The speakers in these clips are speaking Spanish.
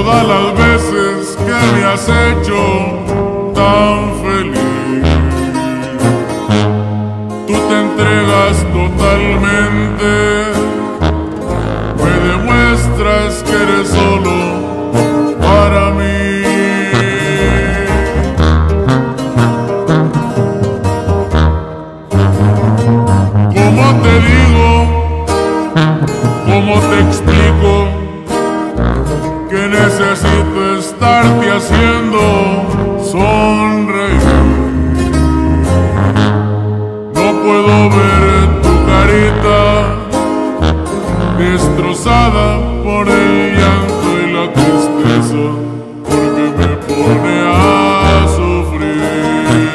todas las veces que me has hecho tan feliz. Tú te entregas totalmente, me demuestras que eres solo para mí. ¿Cómo te digo? ¿Cómo te explico que necesito estarte haciendo sonreír? No puedo ver tu carita destrozada por el llanto y la tristeza, porque me pone a sufrir.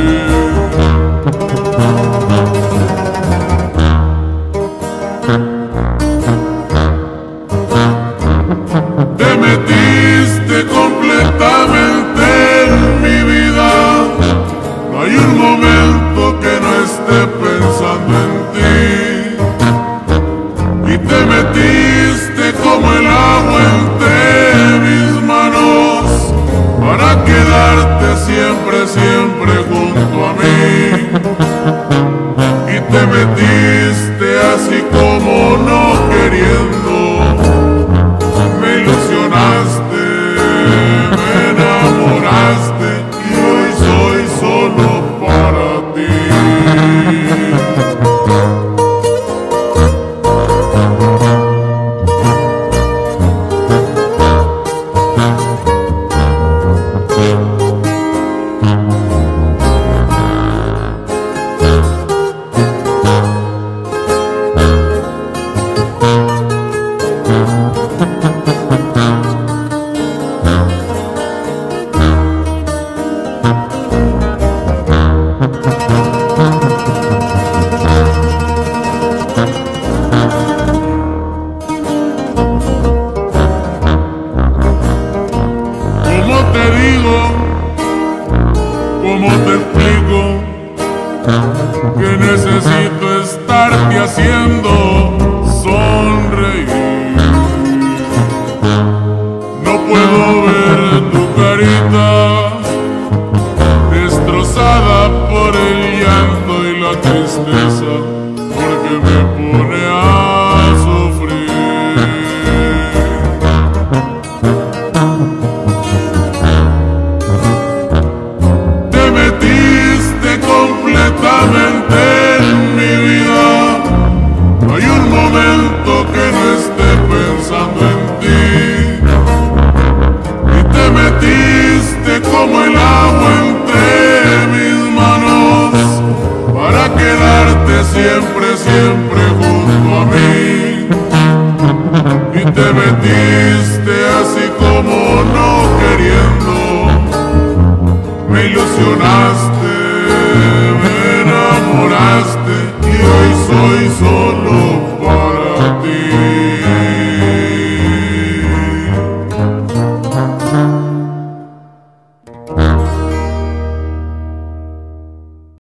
Te metiste completamente en mi vida, no hay un momento que no esté pensando en ti. Y te metiste como el agua entre mis manos, para quedarte siempre, siempre junto a mí. Y te metiste así como no queriendo, me ilusionaste, me enamoraste, y hoy soy solo para ti. ¿Cómo te digo? ¿Cómo te explico que necesito estarte haciendo sonreír? No puedo ver tu carita destrozada por el llanto y la tristeza, porque me pone a sufrir. Te metiste completamente en mi vida, no hay un momento que no esté pensando en ti. Y te metiste como el agua entre mis manos, para quedarte siempre, siempre junto a mí. Y te metiste así como no queriendo, me ilusionaste, me enamoraste, y hoy soy solo